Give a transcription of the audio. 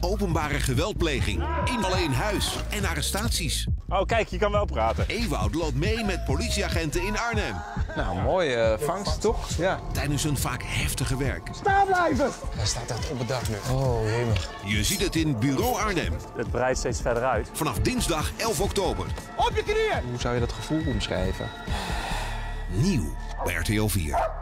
openbare geweldpleging in alleen huis en arrestaties. Oh, kijk, je kan wel praten. Ewout loopt mee met politieagenten in Arnhem. Nou, mooie vangst, toch? Ja. Tijdens hun vaak heftige werk. Staan blijven! Hij staat echt op het dak nu. Oh, jemig. Je ziet het in Bureau Arnhem. Het breidt steeds verder uit. Vanaf dinsdag 11 oktober. Op je knieën! Hoe zou je dat gevoel omschrijven? Nieuw bij RTL 4.